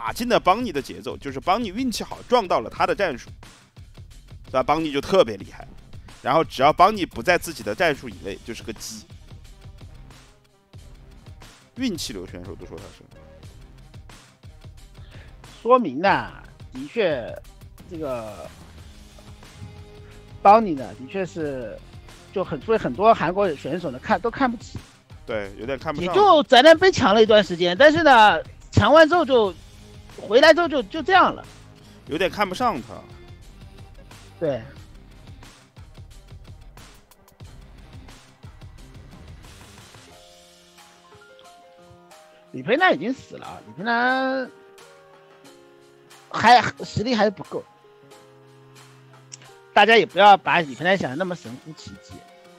打进了邦尼的节奏，就是邦尼运气好撞到了他的战术，对吧？邦尼就特别厉害。然后只要邦尼不在自己的战术以内，就是个鸡。运气流选手都说他是， 说明呢，的确这个邦尼呢，的确是就所以很多韩国选手呢都看不起， 对，有点看不上。 也就宅男杯强了一段时间，但是呢，强完之后就回来之后就这样了， 有点看不上他。 对。李培南已经死了，李培南实力还是不够，大家也不要把李培南想的那么神乎其技。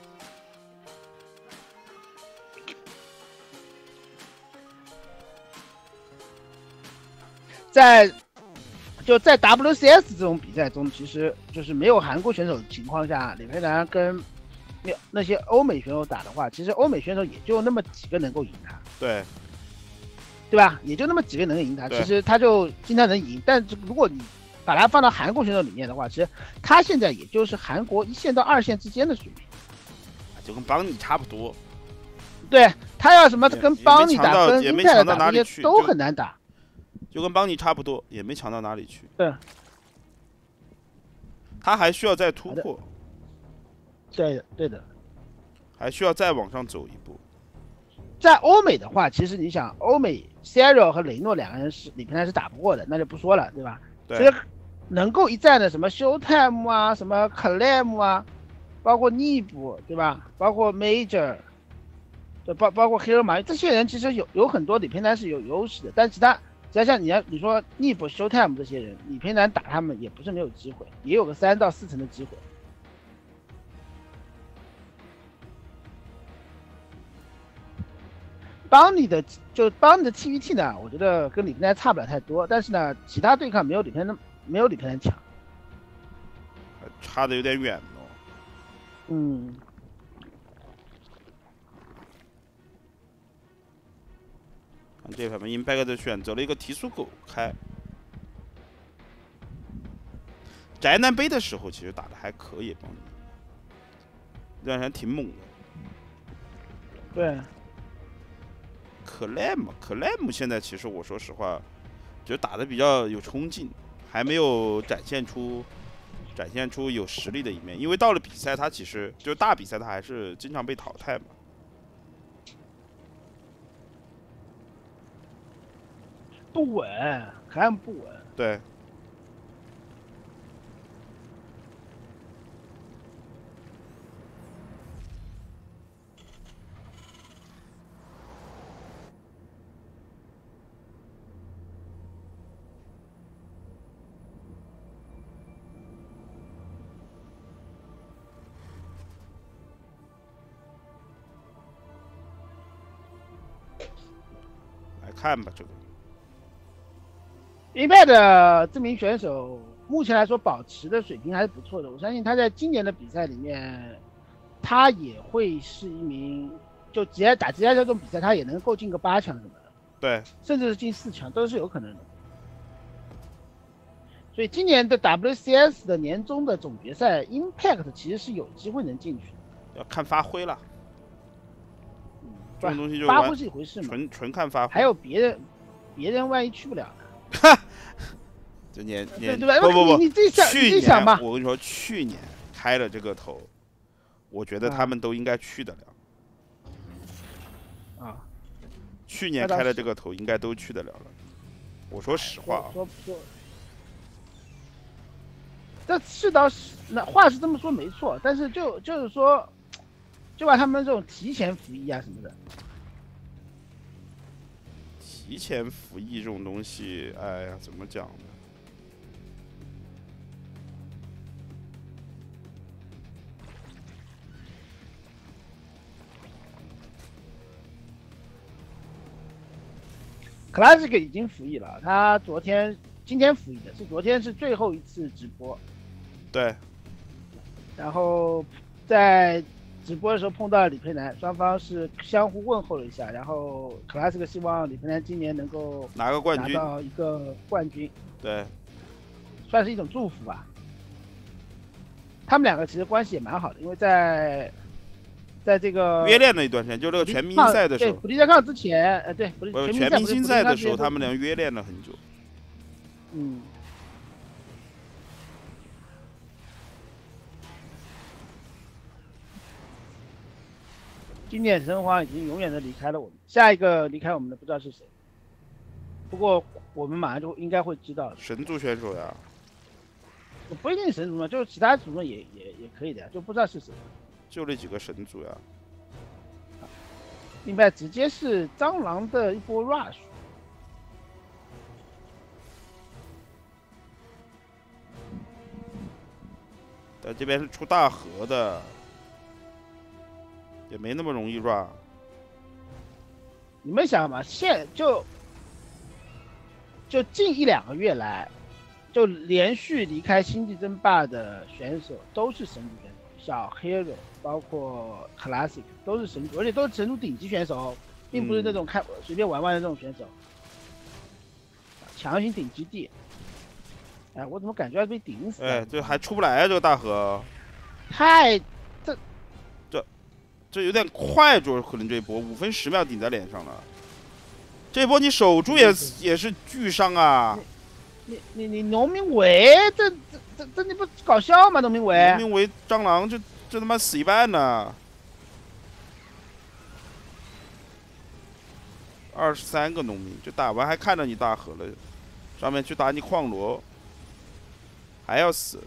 在 WCS 这种比赛中，其实就是没有韩国选手的情况下，李培南跟那些欧美选手打的话，其实欧美选手也就那么几个能够赢他。对吧？也就那么几个能赢他，其实他就经常能赢。但如果你把他放到韩国选手里面的话，其实他现在也就是韩国1线到2线之间的水平， 就跟邦尼差不多。 对，他要什么跟邦尼打、跟英泰打这些都很难打， 就跟邦尼差不多，也没强到哪里去。 对， 他还需要再突破。 对的， 还需要再往上走一步。 在欧美的话，其实你想，欧美 Cero 和雷诺2个人李培南是打不过的，那就不说了，对吧？ 对。 所以能够一战的什么 Showtime 啊，什么 Clam 啊，包括 Nib 对吧？包括 Major， 对，包括 Hero 马这些人，其实有很多李培南是有优势的，但其他像你说 Nib、Showtime 这些人，李培南打他们也不是没有机会，也有个3到4成的机会。邦尼的 TVT 呢，我觉得跟李培南差不了太多，但是呢，其他对抗没有李培南强， 差的有点远哦。 嗯， 看这盘Impact 选择了一个提速狗开。宅男杯的时候其实打的还可以，邦尼这段时间挺猛的。 对。 Clam 现在其实我说实话，觉得打的比较有冲劲，还没有展现出有实力的一面。因为到了比赛，他其实就是大比赛，他还是经常被淘汰嘛。 不稳，Clam不稳。 对。看吧，这个 Impact 这名选手目前来说保持的水平还是不错的，我相信他在今年的比赛里面，他也会是一名就打职业这种比赛，他也能够进个8强什么的， 对， 甚至是进4强都是有可能的。所以今年的 WCS 的年终的总决赛 ，Impact 其实是有机会能进去的， 要看发挥了。这种东西就发挥是一回事嘛， 纯看发挥。 还有别人万一去不了呢？ 哈，这对吧？ 不， 你自己想吧。 我跟你说，去年开了这个头，我觉得他们都应该去得了。 啊， 去年开了这个头，应该都去得了了。我说实话啊。 这是倒是，那话是这么说没错，但是就是说。就把他们这种提前服役啊什么的， 提前服役这种东西，哎呀，怎么讲呢？ Classic 已经服役了，他今天服役的，昨天是最后一次直播。 对。 然后在直播的时候碰到了李培南，双方是相互问候了一下，然后 Classic 希望李培南今年能够拿个冠军， 拿到一个冠军， 对， 算是一种祝福吧。他们两个其实关系也蛮好的，因为在这个约练了一段时间，就这个全明星赛的时候， 对普利加康之前，对， 全明星赛的时候，他们俩约练了很久。 嗯。经典神话已经永远的离开了我们，下一个离开我们的不知道是谁。不过我们马上就应该会知道的。 神族选手呀， 不一定神族嘛，就是其他族呢也可以的呀，就不知道是谁。 就那几个神族呀。 明白，直接是蟑螂的一波 rush。 但这边是出大河的。也没那么容易 run。 你们想嘛，就近1-2个月来，就连续离开星际争霸的选手都是神族选手，小 Hero 包括 Classic 都是神族，而且都是神族顶级选手，并不是那种随便玩玩的这种选手。强行顶基地，哎，我怎么感觉要被顶死？ 哎，这还出不来啊，这个大河。这有点快，主要可能这一波5分10秒顶在脸上了，这一波你守住也是巨伤啊！ 你农民伟，这你不搞笑吗？农民伟， 农民伟蟑螂这他妈死一半呢！23个农民，就打完还看到你大河了，上面去打你矿罗，还要死，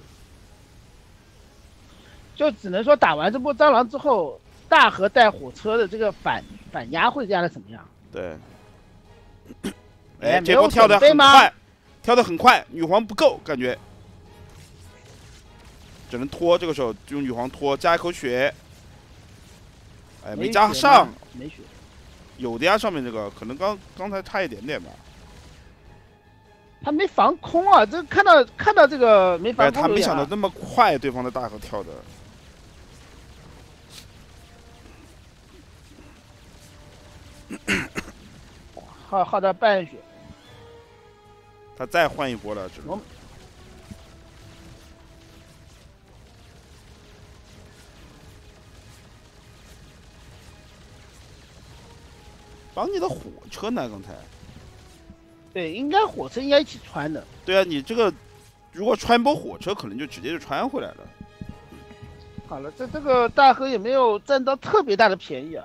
就只能说打完这波蟑螂之后。大河带火车的这个反压会压的怎么样？ 对，哎，这波跳的很快，跳的很快，女皇不够，感觉只能拖，这个时候就用女皇拖，加一口血，哎，没加上， 没血， 有的呀，上面这个可能刚才差一点点吧。 他没防空啊，这看到这个没防空， 他没想到那么快，对方的大河跳的。 耗到半血， 他再换一波了，只能。帮你的火车呢？刚才。 对，应该火车应该一起穿的。 对啊，你这个如果穿波火车，可能就直接就穿回来了。 好了，这个大河也没有占到特别大的便宜啊。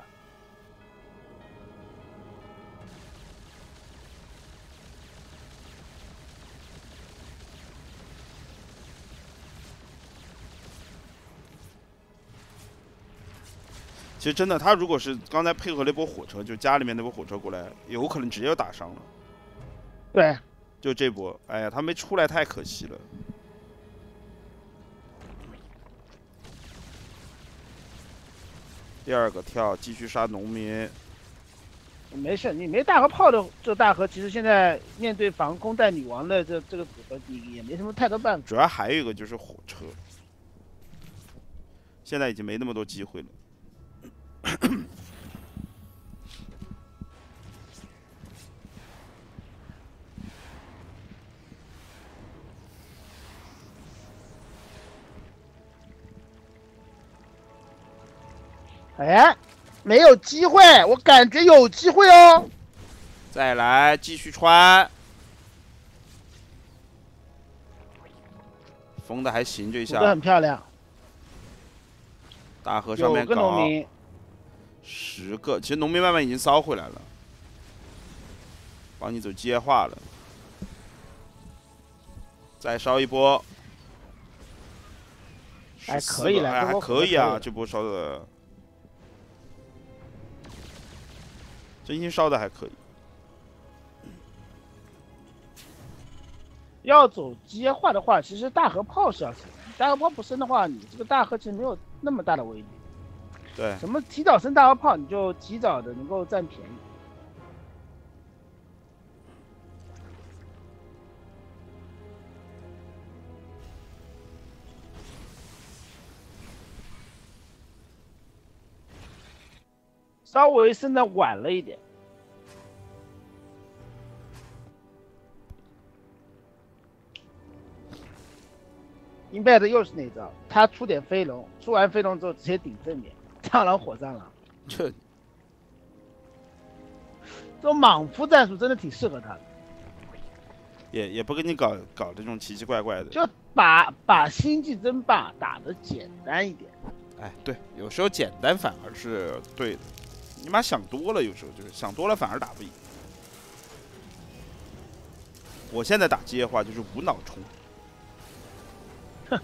其实真的，他如果是刚才配合了一波火车，就家里面那波火车过来，有可能直接就打伤了。 对， 就这波，哎呀，他没出来太可惜了。第二个跳，继续杀农民。 没事，你没大河炮的这大河，其实现在面对防空带女王的这个组合，你也没什么太多办法。 主要还有一个就是火车，现在已经没那么多机会了。 哎，没有机会，我感觉有机会哦。 再来，继续穿。封的还行，这一下。 封的很漂亮。 大河上面搞。 有个农民。 10个，其实农民慢慢已经骚回来了。帮你走机械化了。再烧一波。 还可以了， 哎，还可以啊，这波烧的。真心烧的还可以。 要走机械化的话，其实大河炮是要升，大河炮不升的话，你这个大河其实没有那么大的威力。 对。 什么提早升大河炮，你就提早的能够占便宜。 稍微升的晚了一点。Impact 又是那招，他出点飞龙，出完飞龙之后直接顶正面，蟑螂火蟑螂。 这种莽夫战术真的挺适合他的， 也不跟你搞这种奇奇怪怪的， 就把星际争霸打得简单一点。 哎，对，有时候简单反而是对的，你妈想多了，有时候就是想多了反而打不赢。我现在打机械化就是无脑冲， 哼，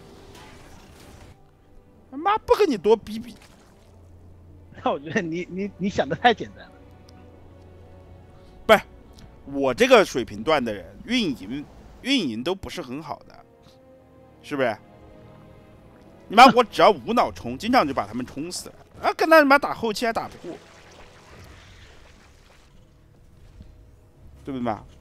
他妈不跟你多逼逼。 那我觉得你想的太简单了。 不是，我这个水平段的人运营都不是很好的，是不是？你妈我只要无脑冲，经常就把他们冲死了，啊，跟他妈打后期还打不过，对不对嘛？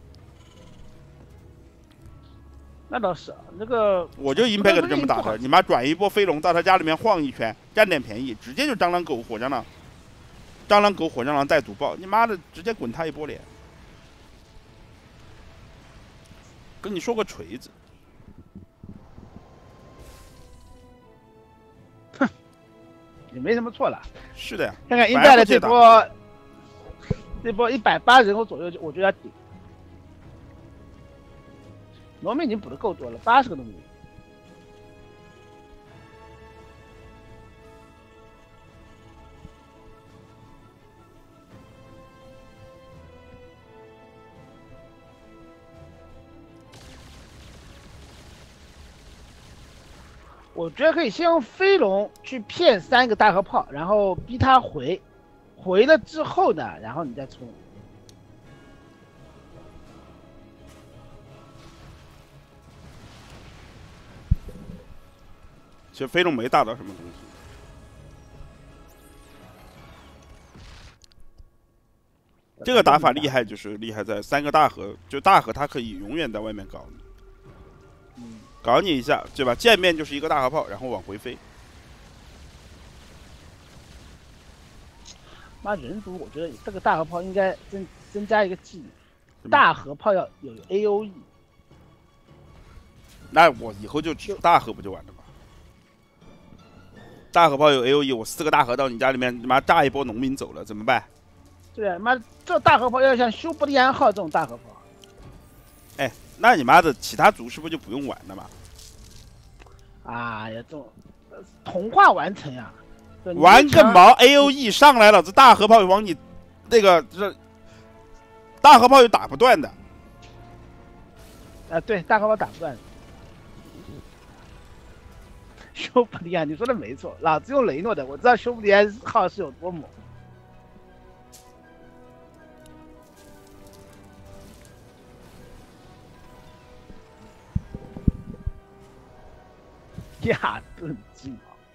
那倒是，那个我就 Impact 这么打的，你妈转一波飞龙到他家里面晃一圈，占点便宜，直接就蟑螂狗火蟑螂，蟑螂狗火蟑螂带毒爆，你妈的直接滚他一波脸。跟你说个锤子， 哼，也没什么错了。 是的呀， 看看 Impact 这波180人口左右，我就要顶。农民已经补的够多了，80个农民。我觉得可以先用飞龙去骗3个大河炮，然后逼他回了之后呢，然后你再冲。 其实飞龙没打到什么东西。这个打法厉害，就是厉害在3个大河，就大河它可以永远在外面搞你，搞你一下，对吧？见面就是一个大河炮，然后往回飞。 妈人族，我觉得这个大河炮应该增加一个技能，大河炮要有 AOE。 那我以后就只大河不就完了吗？大河炮有 AOE， 我4个大河到你家里面，他妈炸一波农民走了，怎么办？ 对啊，妈这大河炮要像修伯利安号这种大河炮。 哎，那你妈的其他族是不是就不用玩了嘛？ 啊呀，这种同化完成呀！ 玩个毛 ！AOE 上来了，这大河炮往你那个这大河炮又打不断的。 啊，对，大河炮打不断。修伯利安，你说的没错，老子用雷诺的，我知道修伯利安号是有多猛。亚顿之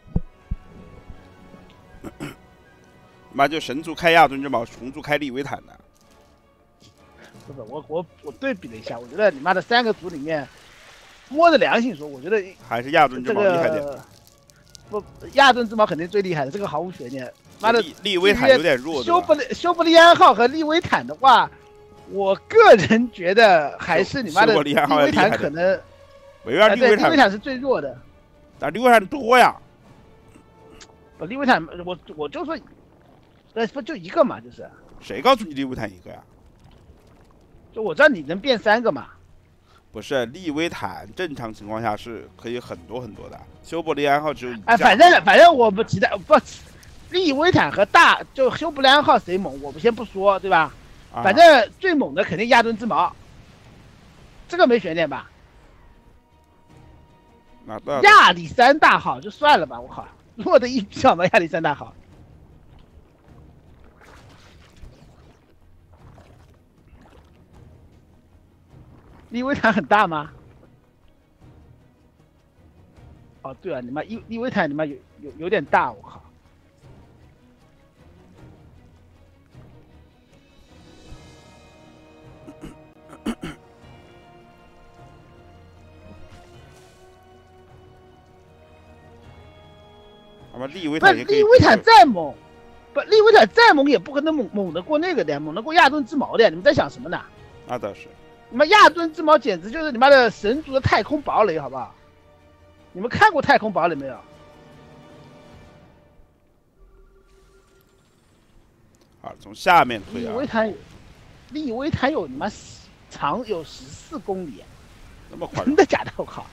矛， 妈就神族开亚顿之矛，虫族开利维坦的。 不是我对比了一下，我觉得你妈的3个族里面，摸着良心说，我觉得还是亚顿之矛厉害点。 不，亚顿之矛肯定最厉害的，这个毫无悬念。妈的， 利维坦有点弱。 修伯利安号和利维坦的话，我个人觉得还是你妈的利维坦可能。 对，利维坦是最弱的。 但利维坦多呀。 不，利维坦我就说，不就一个嘛，就是。 谁告诉你利维坦一个呀？ 就我知道你能变3个嘛。 不是，利维坦正常情况下是可以很多很多的，修伯利安号只有一架。 哎，反正我不期待不，利维坦和就修伯利安号谁猛，我们先不说，对吧？反正最猛的肯定亚顿之矛，这个没悬念吧？亚历山大号就算了吧，我靠，弱的一逼好吗？亚历山大号。利维坦很大吗？哦，对啊，你妈利维坦你妈有点大，我靠。 利维坦再猛， 不，利维坦再猛也不可能猛得过那个的，猛得过亚顿之矛的。你们在想什么呢？ 那倒是。 你们亚顿之矛简直就是你妈的神族的太空堡垒，好不好？你们看过太空堡垒没有？ 啊，从下面推啊。 利维坦有你妈长有14公里， 那么快？ 真的假的？我靠！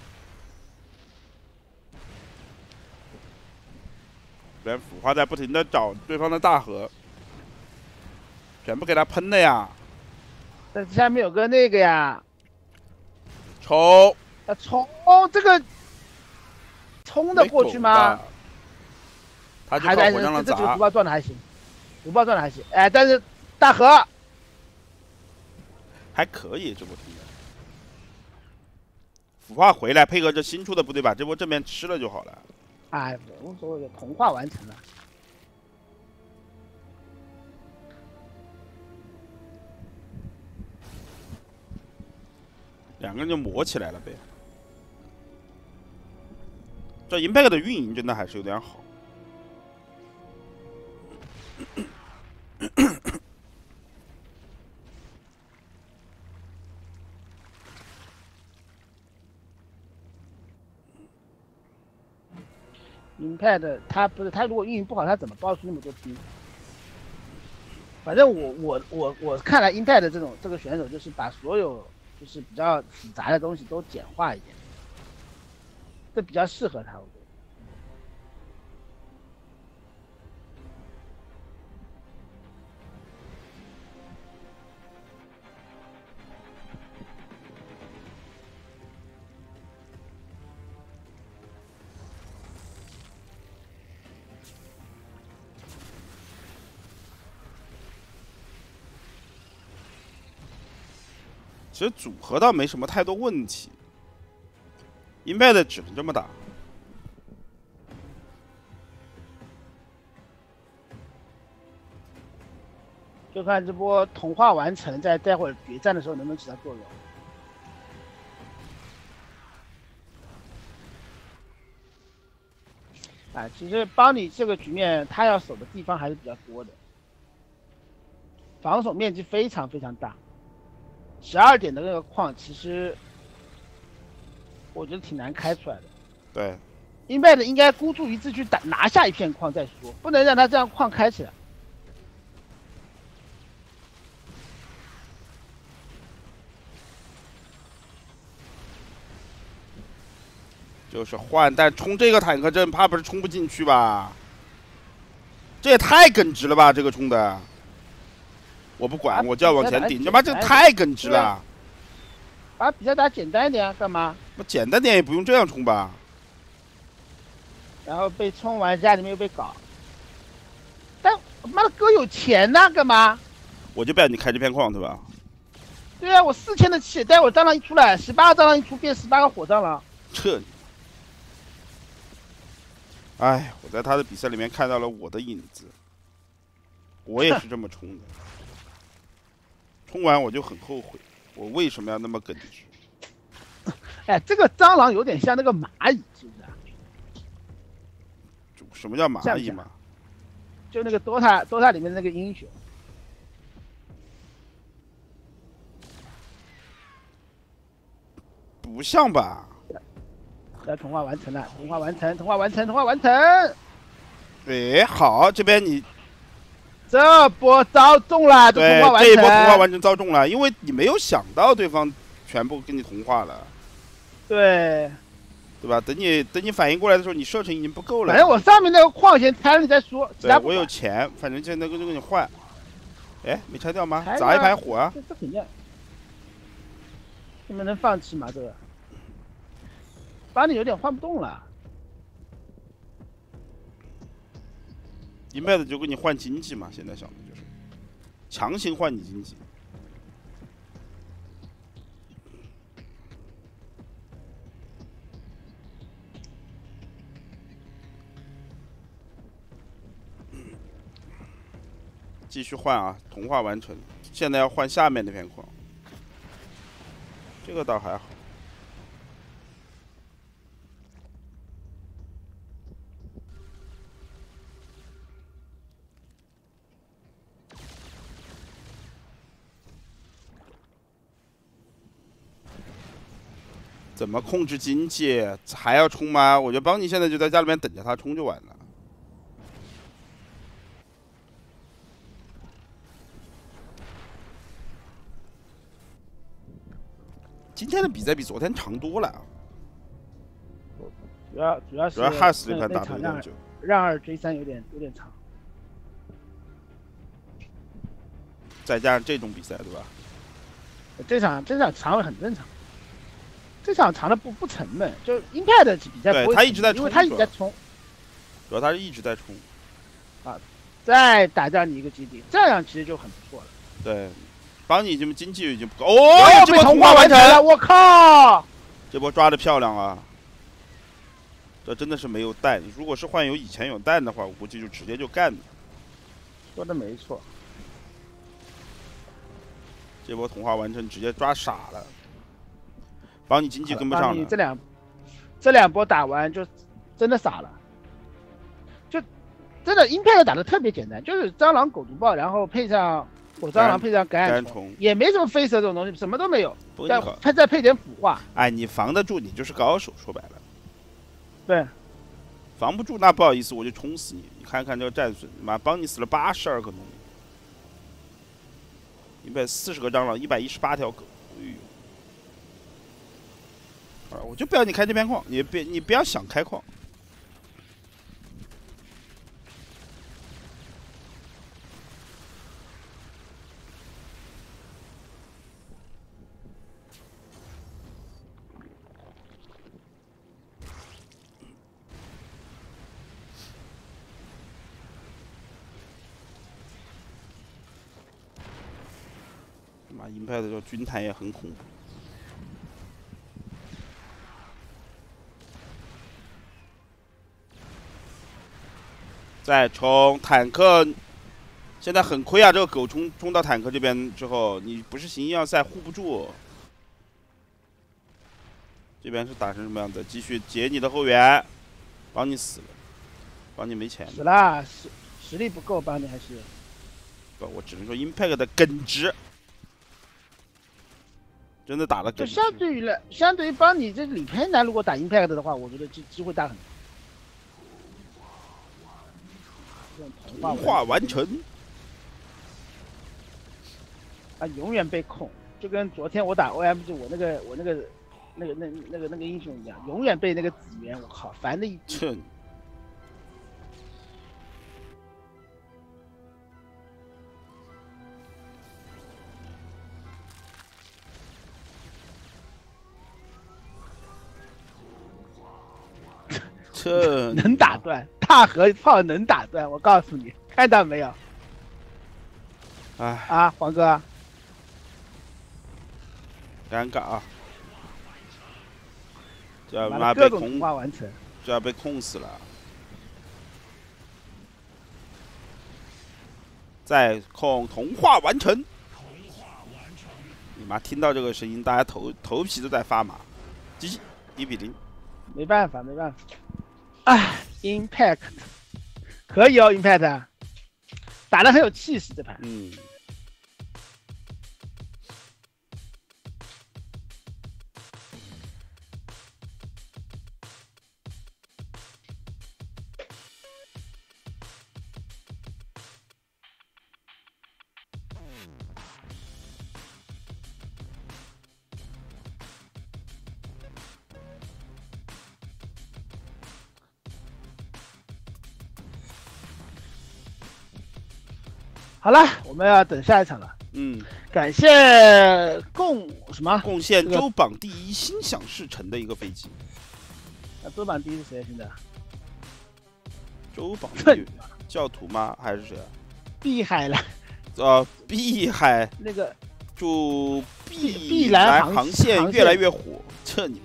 连腐化在不停的找对方的大河，全部给他喷的呀！ 但下面有个那个呀， 冲！ 冲这个冲得过去吗？ 他就靠火将了这个砸。 福报赚的还行，福报赚的还行。哎，但是大河还可以，这波听的。腐化回来，配合着新出的部队，把这波正面吃了就好了。 哎，无所谓，同化完成了。 两个人就磨起来了呗。这 Impact 的运营真的还是有点好。 Impact 他不是他如果运营不好，他怎么爆出那么多兵？反正我看来 Impact 这个选手就是把所有就是比较复杂的东西都简化一点，这比较适合他，我觉得。 其实组合倒没什么太多问题 ，Impact 只能这么打。 就看这波同化完成，在待会儿决战的时候能不能起到作用。哎，其实帮你这个局面，他要守的地方还是比较多的，防守面积非常非常大。12点的那个矿，其实我觉得挺难开出来的。 对 ，Impact 应该孤注一掷去拿下一片矿再说，不能让他这样矿开起来。 就是换，但冲这个坦克阵，怕不是冲不进去吧？这也太耿直了吧！这个冲的，我不管，我就要往前顶。他妈这太耿直了！ 把比赛打简单一点啊，干嘛？ 那简单点也不用这样冲吧？ 然后被冲完，家里面又被搞。但妈的哥有钱呐，干嘛？ 我就不要你开这片矿，对吧？ 对啊，我4000的气，待会儿蟑螂一出来，18个蟑螂一出变18个火蟑螂。 撤你！哎，我在他的比赛里面看到了我的影子，我也是这么冲的。冲完我就很后悔，我为什么要那么耿直？ 哎，这个蟑螂有点像那个蚂蚁，是不是啊？ 什么叫蚂蚁嘛？ 就那个 DOTA 里面那个英雄。 不像吧？ 同化完成了，同化完成，同化完成，同化完成。 哎，好，这边你这波遭中了， 对， 同化完成。 这一波同化完成遭中了，因为你没有想到对方全部给你同化了。 对， 对吧？等你反应过来的时候，你射程已经不够了。 反正我上面那个矿先拆了你再说。 对，我有钱，反正现在就给你换。哎，没拆掉吗？砸一排火啊！ 这肯定。你们能放弃吗？这个，把你有点换不动了。 一辈子就给你换经济嘛，现在想的就是强行换你经济。继续换啊，同化完成。现在要换下面那片矿，这个倒还好。 怎么控制经济？还要冲吗？我觉得邦尼现在就在家里面等着他冲就完了。今天的比赛比昨天长多了。 主要汉斯那盘打的有点久， 让2追3有点长。 再加上这种比赛，对吧？ 这场长了很正常。这场长的不沉闷，就是 Impact 比赛不会， 他一直在冲， 因为他一直在冲， 主要他是一直在冲啊，再打掉你一个基地，这样其实就很不错了。 对，帮你经济已经不够哦，这波同化完成了，我靠！ 这波抓的漂亮啊！这真的是没有蛋，如果是幻友以前有蛋的话，我估计就直接就干了。 说的没错， 这波同化完成，直接抓傻了。帮你经济跟不上了。 这两波打完就真的傻了，就真的Impact打的特别简单，就是蟑螂狗毒爆，然后配上火蟑螂，配上感染虫，也没什么飞蛇这种东西，什么都没有。再配点腐化。 哎，你防得住，你就是高手，说白了。 对。 防不住，那不好意思，我就冲死你。你看看这个战损，妈帮你死了82个农民，140个蟑螂，118条狗。哎呦！我就不要你开这片矿，你不要想开矿。妈，银派的这个军团也很恐怖。再冲坦克，现在很亏啊！这个狗冲到坦克这边之后，你不是行要塞护不住。这边是打成什么样子？继续截你的后援，帮你死了，帮你没钱。 死了，实力不够，帮你还是。 不，我只能说 Impact 的耿直，真的打了耿直。 就相对于帮你这李佩南如果打 Impact 的话，我觉得机会大很多。 同化完成啊，永远被控，就跟昨天我打 OMG 我那个英雄一样，永远被那个紫源，我靠，烦的一这。这能打断大河炮，能打断，我告诉你，看到没有？ 哎啊，黄哥， 尴尬啊！这要妈被同化完成， 这要被控死了。再控同化完成。你妈听到这个声音，大家头皮都在发麻。GG 1比0。 没办法。哎 ，Impact 可以哦 ，Impact 打得很有气势这盘。好了，我们要等下一场了。感谢贡献周榜第1心想事成的一个飞机。 那周榜第1是谁？现在？ 周榜第1教徒吗？还是谁啊？ 碧海蓝。 碧海那个祝碧蓝航线越来越火，这你妈！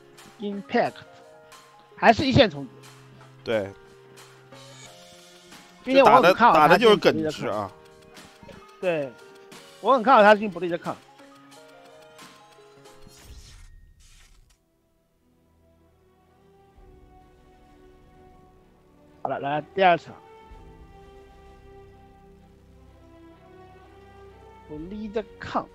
Impact 还是一线冲击， 对， 今年我很看好他打的就是进不利的抗。 耿直啊。 对，我很看好他进不利的抗。好了，来第二场，不利的抗。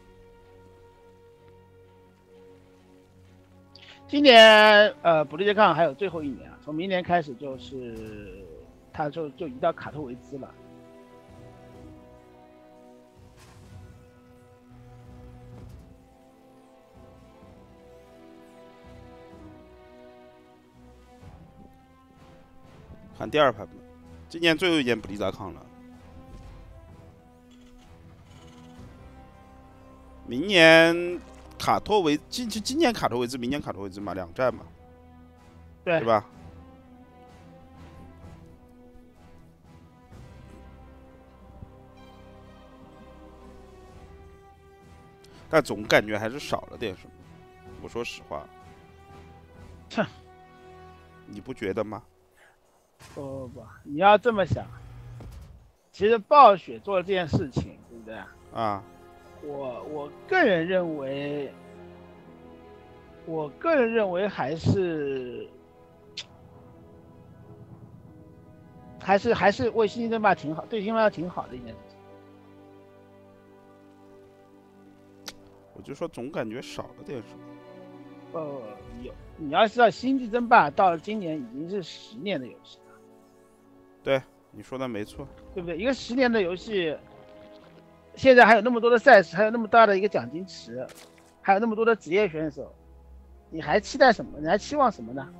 今年不利的抗还有最后一年啊，从明年开始就是他就移到卡托维兹了。 看第二盘吧，今年最后一年布利扎康了，明年卡托维今年卡托维兹，明年卡托维兹嘛，2站嘛， 对吧？但总感觉还是少了点什么，我说实话。 哼， 你不觉得吗？ 不，你要这么想，其实暴雪做了这件事情，对不对？ 啊， 我个人认为，还是为星际争霸挺好，对星际争霸挺好的一件事情。 我就说总感觉少了点什么。 你要知道，星际争霸到了今年已经是10年的游戏了。 对，你说的没错， 对不对？一个10年的游戏，现在还有那么多的赛事，还有那么大的一个奖金池，还有那么多的职业选手，你还期待什么？你还期望什么呢？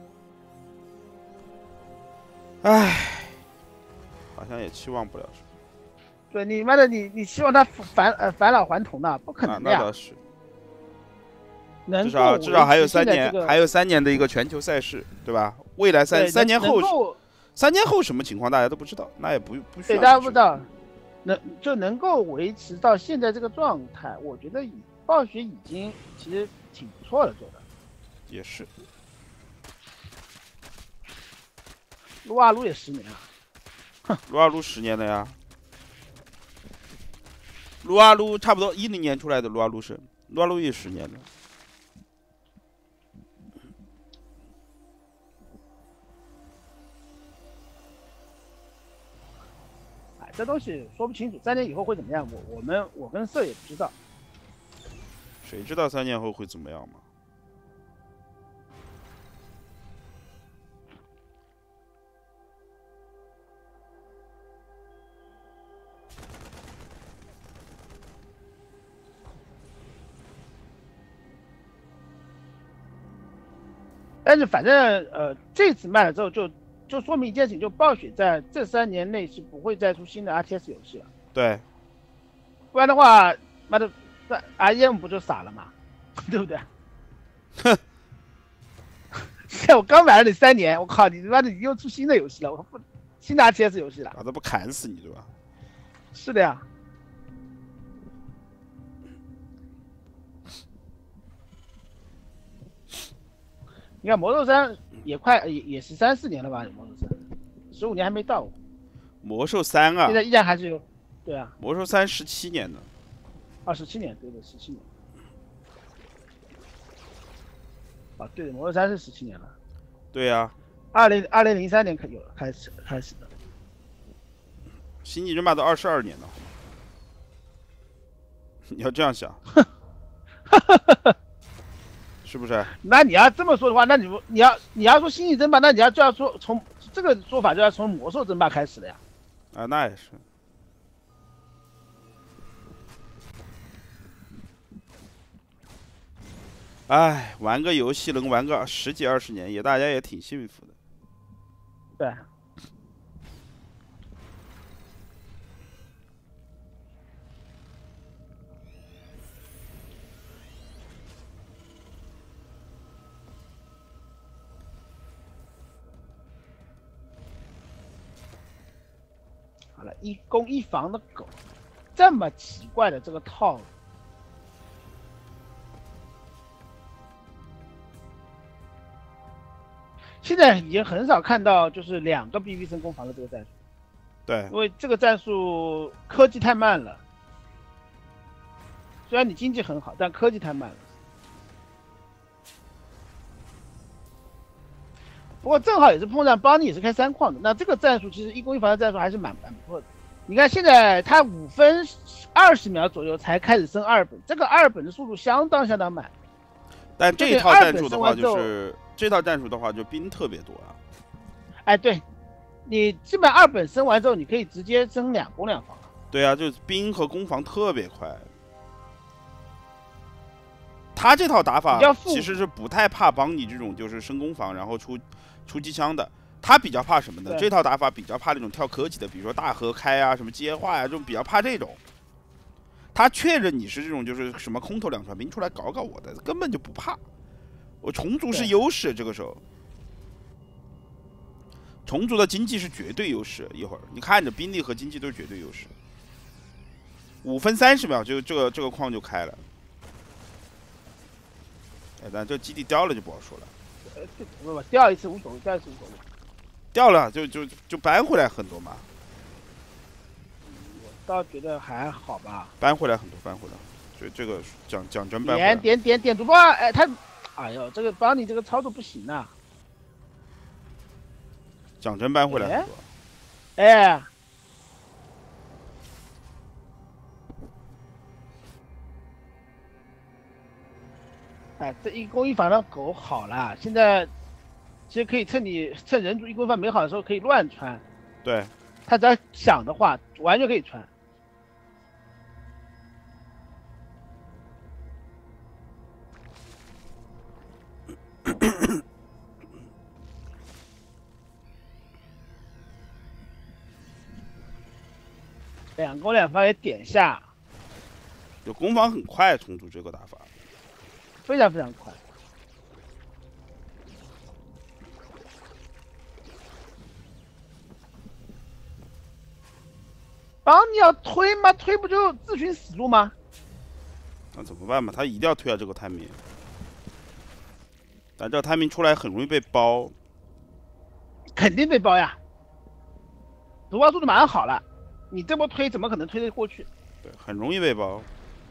唉，好像也期望不了什么。 对你妈的，你希望他返老还童呢？不可能的呀。 那倒是。 至少还有3年，还有3年的一个全球赛事，对吧？未来三年后什么情况大家都不知道，那也不需要。 对，大家不知道，能够维持到现在这个状态，我觉得暴雪已经其实挺不错的做的。 也是。 撸啊撸也10年了。 哼，撸啊撸10年了呀。撸啊撸差不多10年出来的，撸啊撸也10年了。 这东西说不清楚，3年以后会怎么样？我跟色也不知道。 谁知道3年后会怎么样吗？ 但是反正这次卖了之后就说明一件事情，就暴雪在这3年内是不会再出新的 RTS 游戏了。 对， 不然的话，妈的，IEM 不就傻了吗？对不对？ 哼！ 现在我刚买了你3年，我靠，你妈的你又出新的游戏了，我不新的 RTS 游戏了， 那不砍死你对吧？ 是的呀。你看魔兽3也是3、4年了吧？魔兽3 15年还没到。 魔兽3啊， 现在依然还是有，对啊。 魔兽3 17年的。 17年，对的，17年。啊，对的，魔兽3是17年了。 对呀。 2003年开始的。 星际争霸都22年了，你要这样想。是不是？ 那你要这么说的话，那你要说星际争霸，那就要说从这个说法就要从魔兽争霸开始了呀。 啊，那也是。哎，玩个游戏能玩个10几20年，大家也挺幸福的。 对。好了，1攻1防的狗，这么奇怪的这个套路。现在已经很少看到就是2个 BB 森攻防的这个战术。 对， 因为这个战术科技太慢了。虽然你经济很好，但科技太慢了。不过正好也是碰上邦尼也是开3矿的，那这个战术其实1攻1防的战术还是蛮不错的。你看现在他5分20秒左右才开始升2本，这个2本的速度相当慢。 但这套战术的话就是这套战术的话就兵特别多啊。 哎，对，你基本2本升完之后，你可以直接升2攻2防。 对啊，就是兵和攻防特别快。他这套打法其实是不太怕帮你这种就是升攻防然后出机枪的，他比较怕什么呢？这套打法比较怕那种跳科技的，比如说大河开啊、什么接化呀、这种比较怕这种。他确认你是这种就是什么空投2船兵出来搞我的，根本就不怕。我虫族是优势，这个时候虫族的经济是绝对优势。一会儿你看着兵力和经济都是绝对优势。5分30秒就这个矿就开了。哎，但这基地掉了就不好说了。 不掉一次无所谓，掉一次无所谓。 掉了就搬回来很多嘛。 我倒觉得还好吧。 搬回来很多，搬回来。所以这个讲真搬回来。 点毒包，哎他，哎呦，这个帮你这个操作不行啊。 讲真搬回来很多。 哎。哎，这1攻1防的狗好了，现在其实可以趁人族1攻1防没好的时候可以乱穿。 对， 他只要想的话，完全可以穿。2攻2防也点下， 就攻防很快，虫族这个打法。 非常快。帮你要推吗？推不就自寻死路吗？ 那怎么办嘛？他一定要推下这个探明，但这个探明出来很容易被包。 肯定被包呀！毒包速度马上好了，你这波推怎么可能推得过去？ 对，很容易被包。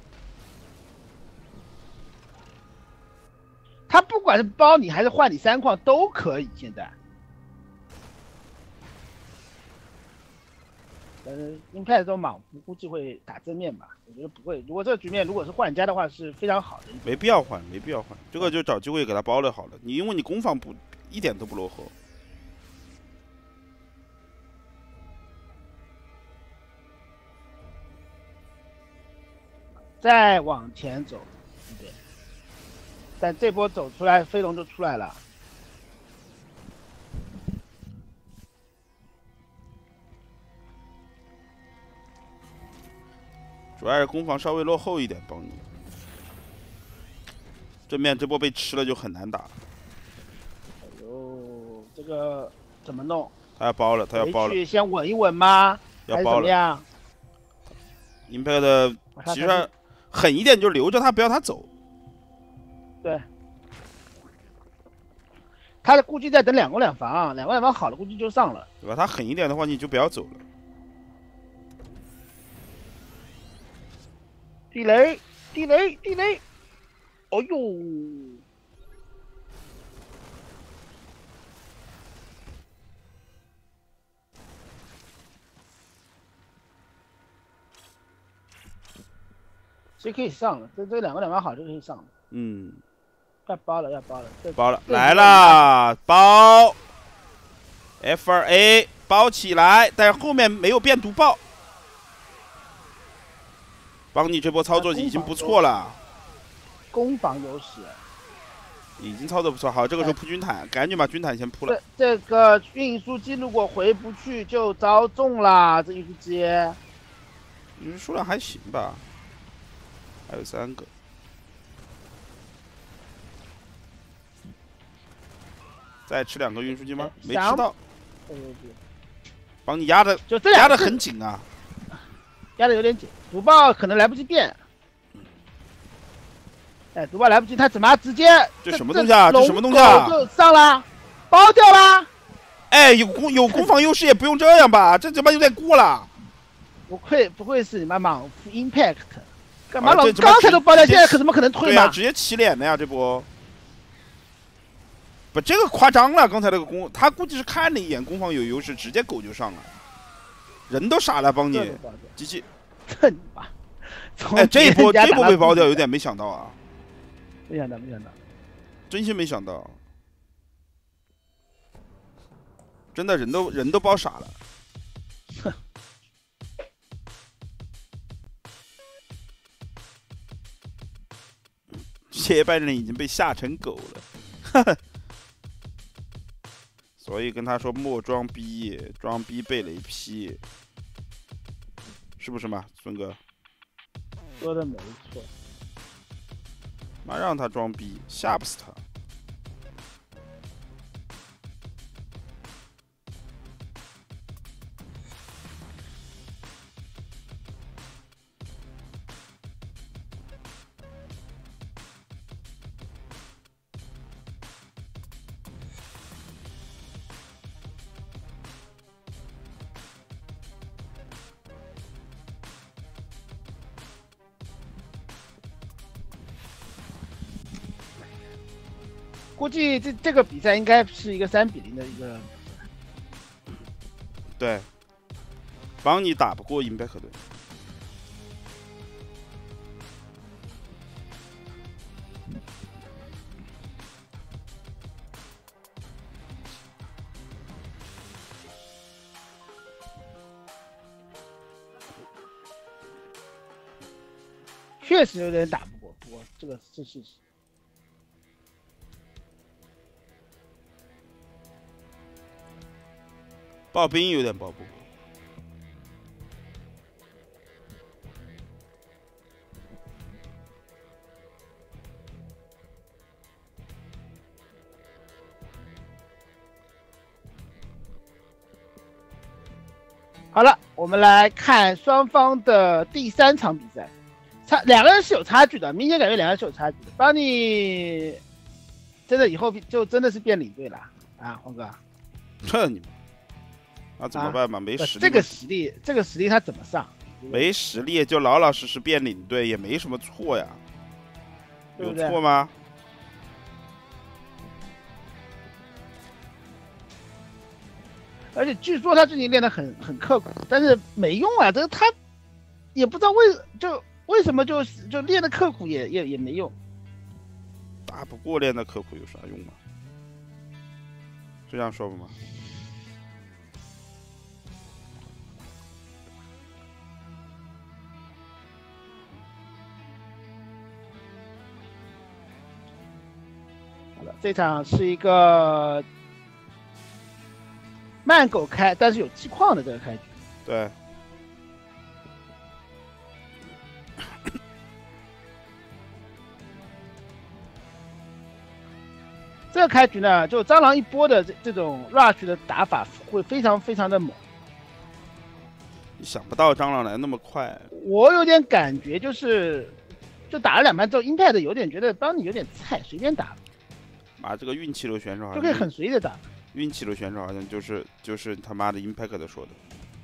他不管是包你还是换你3矿都可以，现在。Impact 这种莽夫估计会打正面吧，我觉得不会。如果这个局面如果是换家的话，是非常好的。 没必要换，这个就找机会给他包了好了。因为你攻防一点都不落后。 再往前走，对。但这波走出来，飞龙就出来了。 主要是攻防稍微落后一点，帮你。正面这波被吃了就很难打。 哎呦，这个怎么弄？ 他要包了，他要包了。 回去先稳一稳吗？ 要包了。 怎么样 ？Impact 其实狠一点就留着他，不要他走。 对。他的估计在等2攻2防，2攻2防好了，估计就上了， 对吧？他狠一点的话，你就不要走了。 地雷！哦呦！其实可以上了，这2攻2防好就可以上了。 嗯。 要包了， 包了，来啦，包 F2A 包起来，但是后面没有变毒爆。帮你这波操作已经不错了， 攻防优势， 已经操作不错。好，这个时候铺军坦，赶紧把军坦先铺了。 这个运输机如果回不去就遭中啦，这运输机。 数量还行吧，还有3个。再吃2个运输机吗？没吃到。帮你压的很紧啊， 压的有点紧。毒爆可能来不及变。哎，毒爆来不及，他怎么直接？ 这什么东西啊？这什么东西啊？ 就上啦，包掉啦！ 哎，有攻防优势也不用这样吧？这他妈有点过了。 不会是你妈莽夫 Impact？干嘛啊老这他妈刚才都爆掉，现在可怎么可能退对呀、 嘛？ 直接起脸了呀，这波。不，这个夸张了。刚才那个攻，他估计是看了一眼攻防有优势，直接狗就上了，人都傻了，帮你机器。 这你妈！ 哎，这一波被包掉，有点点没想到啊， 没想到， 真心没想到，真的人都包傻了。接班人已经被吓成狗了，所以跟他说莫装逼，装逼被雷劈，是不是嘛，孙哥？ 说的没错。 妈让他装逼，吓不死他。 估计这个比赛应该是一个3-0的一个。 对，帮你打不过英贝克队。 确实有点打不过，不过这个是事实。 刨冰有点刨不过。 好了，我们来看双方的第3场比赛，两个人是有差距的，明显感觉两个人是有差距的。帮你真的以后就真的是变领队了啊，黄哥。 这你们，那怎么办嘛？没实力。 这个实力他怎么上？ 没实力就老老实实变领队也没什么错呀，有错吗？ 而且据说他最近练得很刻苦，但是没用啊！这个他也不知道为什么就练的刻苦也没用。 打不过练的刻苦有啥用啊？这样说吧嘛。 好了，这场是一个慢狗开，但是有气矿的这个开局。 对。 这个开局呢，就蟑螂一波的这种 rush 的打法会非常非常的猛。 想不到蟑螂来那么快。 我有点感觉就打了2盘之后 ，Impact 有点觉得帮你有点菜，随便打。 妈，这个运气流选手好像就可以很随意的打。 运气流选手好像就是他妈的 Impact 的说的。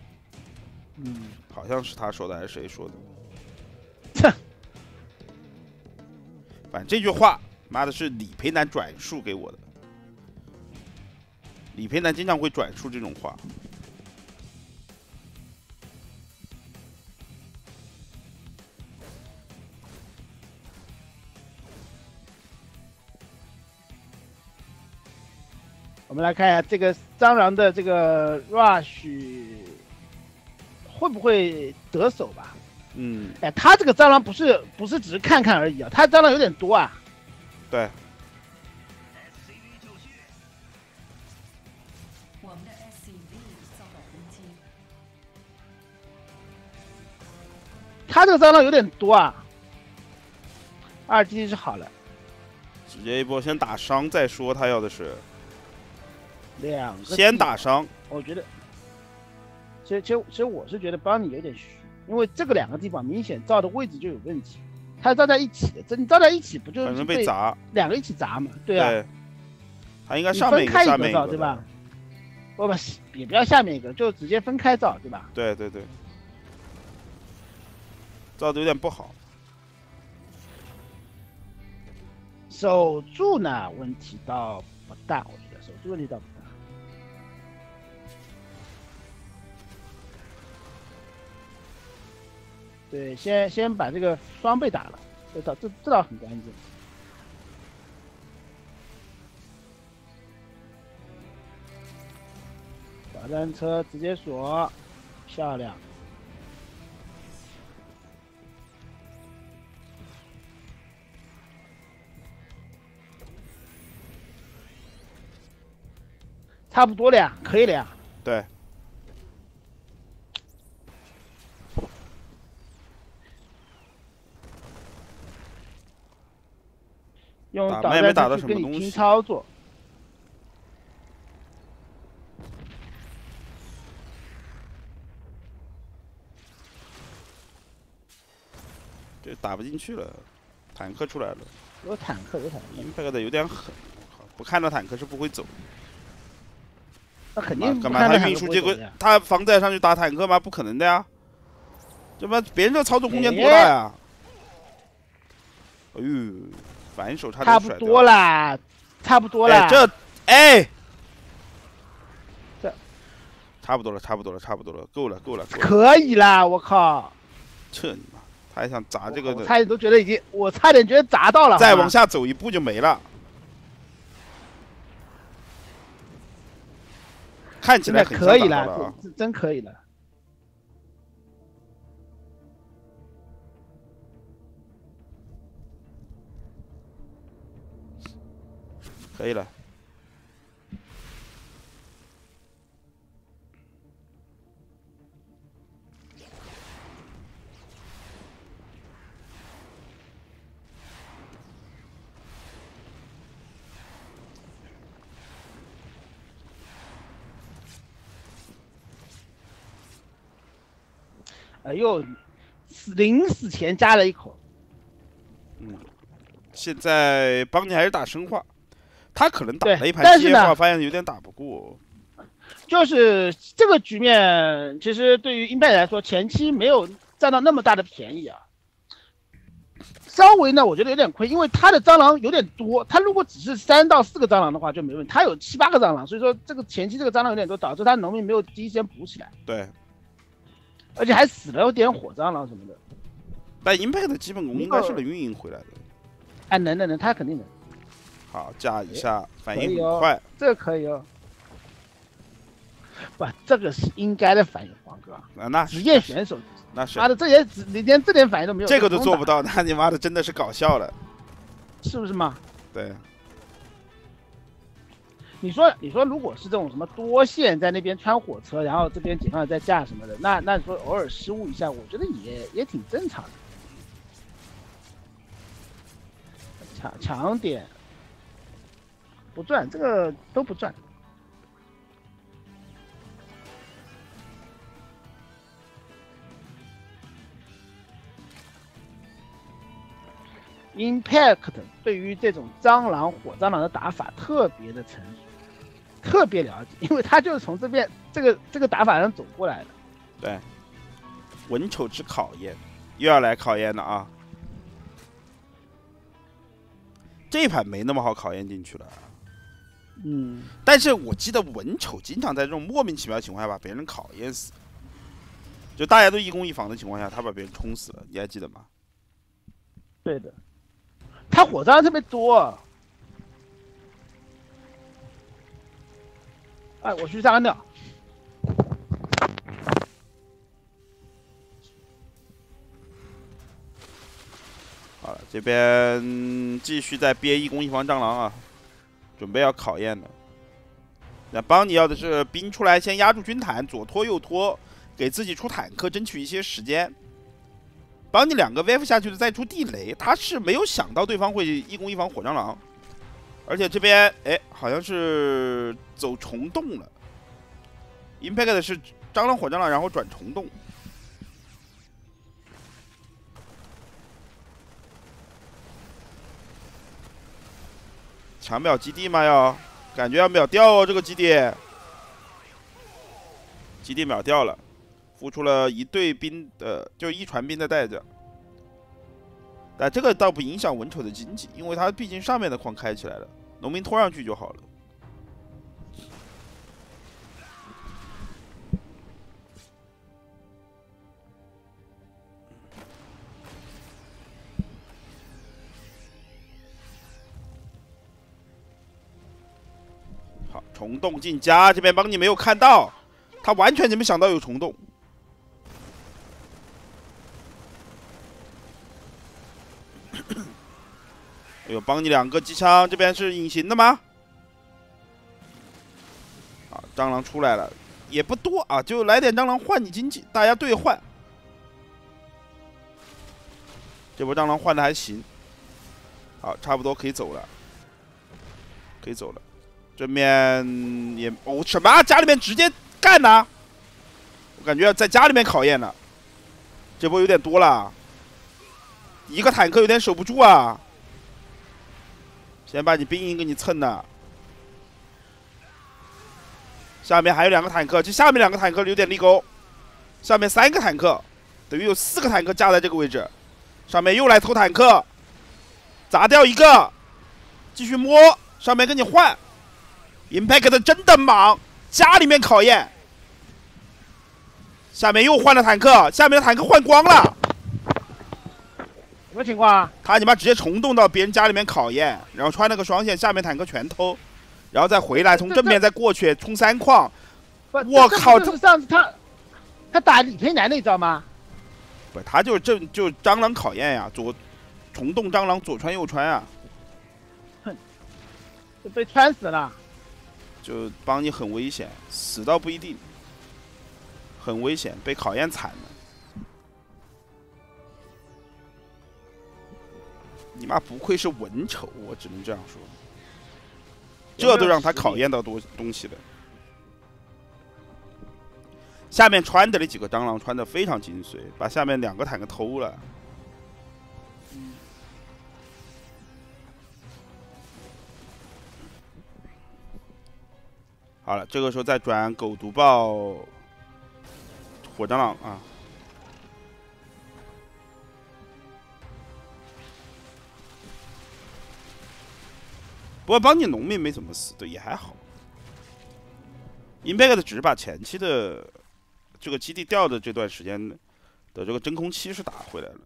好像是他说的还是谁说的？反正这句话。妈的是李培南转述给我的，李培南经常会转述这种话。 我们来看一下这个蟑螂的这个 rush 会不会得手吧？哎，他这个蟑螂不是只是看看而已啊，他蟑螂有点多啊。 对， 我们的 SCV 遭到攻击。 他这个蟑螂有点多啊。2G 是好了， 直接一波先打伤再说，他要的是 2个先打伤。 我觉得，其实我是觉得邦尼有点虚，因为这个2个地方明显造的位置就有问题。他造在一起的，你造在一起不就是可能被砸 ，2个一起砸嘛？对啊， 对，他应该上面一个，下面一个， 对吧？ 不也不要下面一个，就直接分开造，对吧？ 对对对，造的有点不好。 守住呢，问题倒不大，我觉得守住问题倒不大。对，先把这个双倍打了，这倒很关键。导弹车直接锁，漂亮。差不多了呀，可以了呀。 对， 用导打麦没打弹车去跟你拼到什么东西操作。 这打不进去了，坦克出来了。 有坦克，有坦克， Impact 的有点狠，我靠不看到坦克是不会走。 那肯定干嘛？他运输这个，他防载上去打坦克吗？不可能的呀！这妈别人这操作空间多大呀！哎呦，反手差点差不多啦，差不多啦。 这差不多了，差不多了，差不多了，够了，够了， 可以啦！我靠！ 这你妈！他还想砸这个的， 我差点都觉得我差点觉得砸到了。 再往下走一步就没了。看起来很可以了，真可以了。 可以了。 哎呦，临死前加了一口。 现在邦尼还是打生化，他可能打了一盘机械化，发现有点打不过。 就是这个局面，其实对于英派来说，前期没有占到那么大的便宜啊。稍微呢，我觉得有点亏，因为他的蟑螂有点多。他如果只是3到4个蟑螂的话就没问题，他有7、8个蟑螂，所以说这个前期这个蟑螂有点多，导致他农民没有第一时间补起来。 对。 而且还死了点火蟑螂什么的， 但Impact的基本功应该是能运营回来的。 哎，能，他肯定能。 好，架一下，反应很快， 这个可以哦。不，这个是应该的反应，黄哥。 那职业选手， 那是。 妈的，你连这点反应都没有， 这个都做不到，那你妈的真的是搞笑了， 是不是嘛？ 对。 你说，如果是这种什么多线在那边穿火车，然后这边解放在架什么的，那你说偶尔失误一下，我觉得也挺正常的。强点不赚，这个都不赚。Impact 对于这种蟑螂、火蟑螂的打法特别的成熟，特别了解，因为他就是从这边这个打法上走过来的。 对，文丑之考验又要来考验了啊！这一盘没那么好考验进去了。但是我记得文丑经常在这种莫名其妙的情况下把别人考验死，就大家都一攻一防的情况下，他把别人冲死了，你还记得吗？ 对的。他火蟑螂特别多，哎，我去撒个尿。 好了，这边继续在憋一攻一防蟑螂啊，准备要考验了。那邦尼要的是兵出来先压住军坦，左拖右拖，给自己出坦克，争取一些时间。帮你2个 VF 下去的再出地雷，他是没有想到对方会一攻一防火蟑螂，而且这边哎好像是走虫洞了 ，Impact 的是蟑螂火蟑螂，然后转虫洞。抢秒基地吗？要感觉要秒掉哦这个基地。 基地秒掉了，付出了一队兵的就一船兵的代价。但这个倒不影响文丑的经济，因为他毕竟上面的矿开起来了，农民拖上去就好了。好，虫洞进家这边帮你没有看到，他完全没想到有虫洞。哎呦，帮你2个机枪，这边是隐形的吗？啊，蟑螂出来了，也不多啊，就来点蟑螂换你经济，大家兑换。这波蟑螂换的还行，好，差不多可以走了，可以走了。这面也什么、啊？家里面直接干呐、我感觉要在家里面考验了，这波有点多了，一个坦克有点守不住啊。先把你兵营给你蹭了，下面还有2个坦克，这下面2个坦克有点立沟，下面3个坦克，等于有4个坦克架在这个位置，上面又来偷坦克，砸掉1个，继续摸，上面跟你换 ，Impact 真的莽，家里面考验，下面又换了坦克，下面的坦克换光了。 什么情况啊？ 他你妈直接虫洞到别人家里面考验，然后穿了个双线，下面坦克全偷，然后再回来从正面再过去冲3矿。我靠！ 这是上次他打李培南那招吗？ 不，他就蟑螂考验呀，虫洞蟑螂左穿右穿啊， 就被穿死了。 就帮你很危险，死倒不一定，很危险，被考验惨了。你妈不愧是文丑，我只能这样说。这都让他考验到多东西了。下面穿的那几个蟑螂穿的非常精髓，把下面2个坦克偷了。好了，这个时候再转狗毒爆火蟑螂啊。不过帮你农民没怎么死，对，也还好。Impact 只是把前期的这个基地掉的这段时间的这个真空期是打回来了，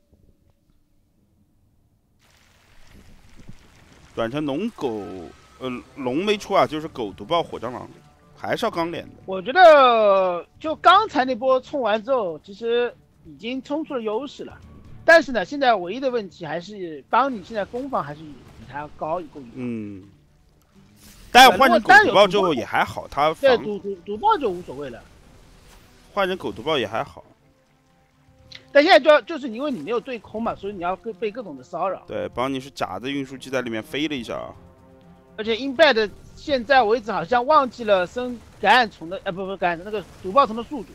转成龙没出啊，就是狗毒爆火蟑螂，还是要刚脸的。 我觉得就刚才那波冲完之后，其实已经冲出了优势了。但是呢，现在唯一的问题还是帮你现在攻防还是比他要高一公里。 嗯，但换成狗毒爆之后也还好，他对毒爆就无所谓了。 换成狗毒爆也还好。 但现在就是因为你没有对空嘛，所以你要被各种的骚扰。 对，帮你是假的运输机在里面飞了一下啊。 而且 Impact 现在为止好像忘记了升感染虫的，不感染那个毒爆虫的速度。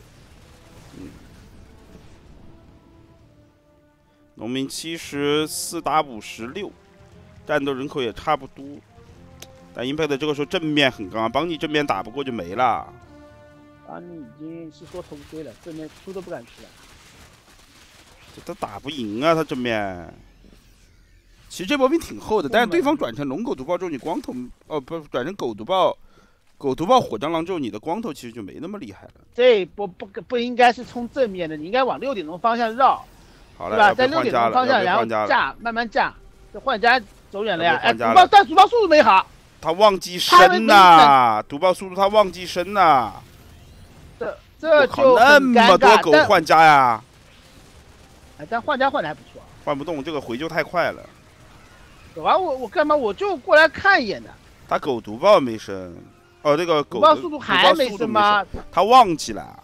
农民74打56，战斗人口也差不多。但 Impact 这个时候正面很刚，帮你正面打不过就没了。 啊，你已经是说头盔了，正面出都不敢出了。 这他打不赢啊，他正面。其实这波兵挺厚的，但是对方转成龙狗毒爆之后，你光头不转成狗毒爆火蟑螂之后，你的光头其实就没那么厉害了。 这一波不应该是冲正面的，你应该往6点钟方向绕。 好了， 对吧？在6点钟方向，然后架，慢慢架。这换家走远了呀！哎，但毒爆速度没好。 他忘记升呐，毒爆速度他忘记升呐。 这就那么多狗换家呀！ 哎，但换家换的还不错。 换不动，这个回救太快了。 走啊！我干嘛？我就过来看一眼的。 他狗毒爆没升，哦，那个狗毒爆速度还没升吗？ 他忘记了。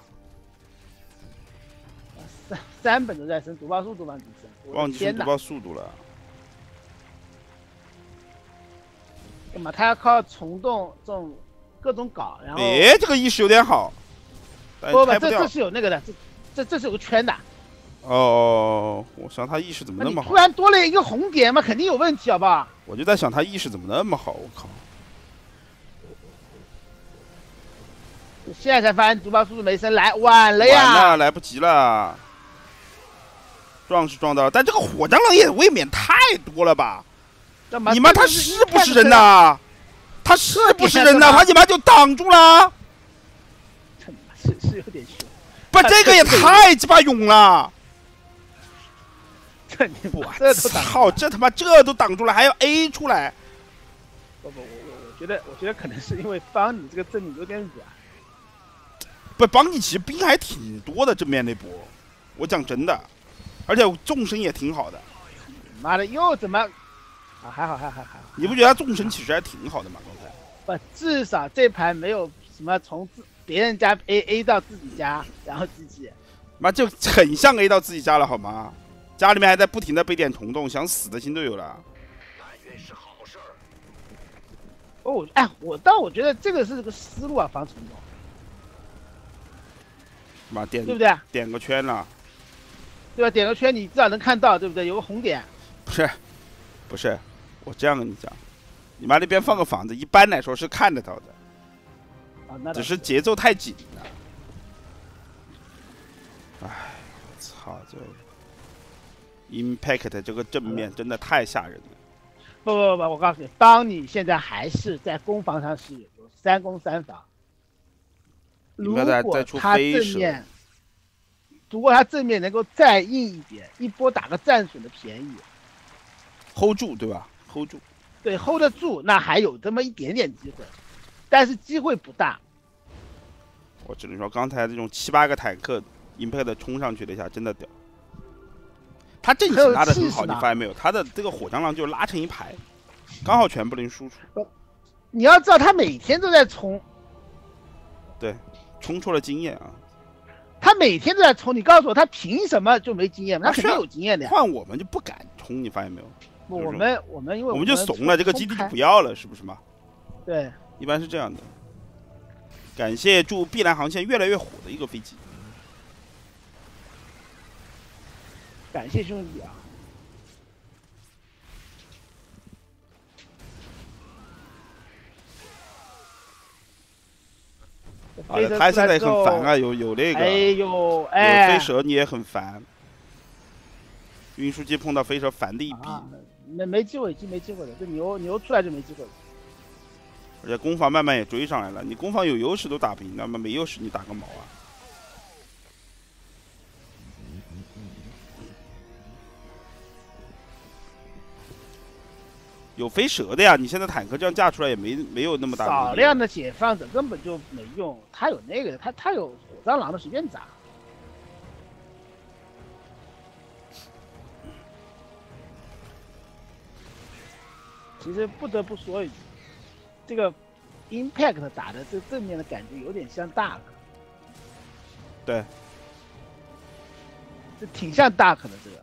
3本都在升，毒爆速度忘记升， 忘记升毒爆速度了。 干嘛？他要靠虫洞这种各种搞，然后。 哎，这个意识有点好。 不，这是有那个的，这是有个圈的。 哦，我想他意识怎么那么好？ 突然多了一个红点嘛，肯定有问题，好不好？ 我就在想他意识怎么那么好，我靠！ 现在才发现毒爆速度没升，来晚了完呀！ 了，来不及了。撞是撞到了，但这个火蟑螂也未免太多了吧？你妈他是不是人呐？他是不是人呐？他你妈就挡住了。 是有点凶。 不，这个也太鸡巴勇了！ 我操，这他妈这都挡住了，还要 A 出来？ 不，我觉得可能是因为帮你这个阵营有点软。 不，帮你其实兵还挺多的，正面那波，我讲真的，而且纵深也挺好的。 妈的，又怎么？啊，还好。 你不觉得他纵深其实还挺好的吗？刚才不，至少这盘没有什么从别人家 A 到自己家，然后 GG。 妈就很像 A 到自己家了好吗？家里面还在不停的被点虫洞，想死的新队友了。 但愿是好事儿。 哦，哎，我觉得这个是个思路啊，防虫洞。 妈点对不对？ 点个圈了， 对吧？点个圈你至少能看到，对不对？有个红点。 不是，我这样跟你讲，你妈那边放个房子，一般来说是看得到的， 啊，那只是节奏太紧了。哎，我操，这 Impact 这个正面真的太吓人了。 不，我告诉你，邦尼现在还是在攻防上是有3攻3防。如果他正面能够再硬一点，一波打个战损的便宜 ，hold 住对吧 ？hold 住， 对 ，hold 得住，那还有这么一点点机会，但是机会不大。 我只能说，刚才这种7、8个坦克 Impact 冲上去了一下，真的屌。他阵型拉得很好，你发现没有？他的这个火蟑螂就拉成一排，刚好全部能输出。 你要知道，他每天都在冲。 对。冲出了经验啊！ 他每天都在冲，你告诉我他凭什么就没经验？他肯定有经验的呀。 换我们就不敢冲，你发现没有？ 我们因为我们就怂了，这个基地就不要了，是不是嘛？ 对， 一般是这样的。感谢祝碧蓝航线越来越火的一个飞机， 感谢兄弟啊！ 啊，他现在很烦啊，有那个，有飞蛇你也很烦，运输机碰到飞蛇烦的一逼， 没机会，已经没机会了，这牛出来就没机会了。 而且攻防慢慢也追上来了，你攻防有优势都打不赢，那么没优势你打个毛啊！有飞蛇的呀，你现在坦克这样架出来也没有那么大。 少量的解放者根本就没用，他有那个，他有火蟑螂的随便砸。其实不得不说一句，这个 Impact 打的这正面的感觉有点像 Dark。 对， 这挺像 Dark 的这个。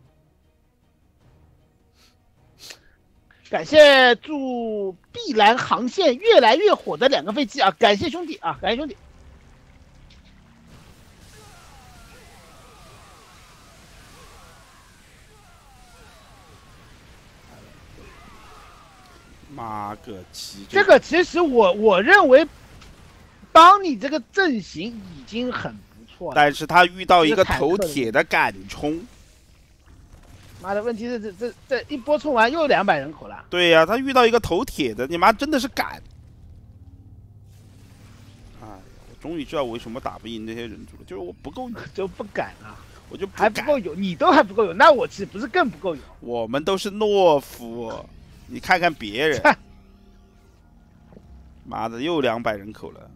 感谢祝碧蓝航线越来越火的2个飞机啊！感谢兄弟啊！感谢兄弟。 妈个鸡！ 这个其实我认为，帮你这个阵型已经很不错了。 但是他遇到一个头铁的敢冲。 妈的，问题是这一波冲完又200人口了。 对呀，他遇到一个头铁的，你妈真的是敢！哎，我终于知道为什么打不赢那些人族了，就是我不够勇， 就不敢啊， 我就还不够勇，你都还不够勇，那我岂不是更不够勇？ 我们都是懦夫，你看看别人，妈的又200人口了。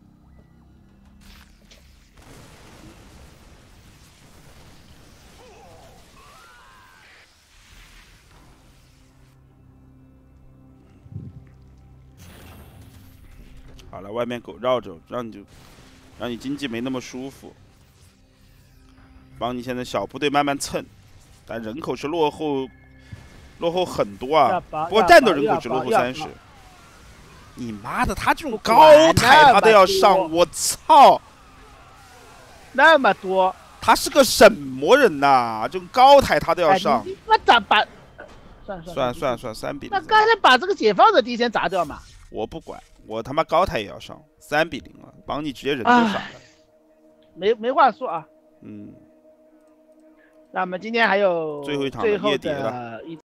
好了，外面狗绕着，让你经济没那么舒服。帮你现在小部队慢慢蹭，但人口是落后很多啊。不过战斗人口只落后30。你妈的，他这种高台他都要上，我操！ 那么多， 他是个什么人呐？这种高台他都要上。 你妈咋把？ 算3比0。 那刚才把这个解放者第一先砸掉嘛？ 我不管， 我他妈高台也要上3-0啊，邦尼直接人就傻了。 没话说啊。 嗯， 那么今天还有最后一场最后夜蝶了的一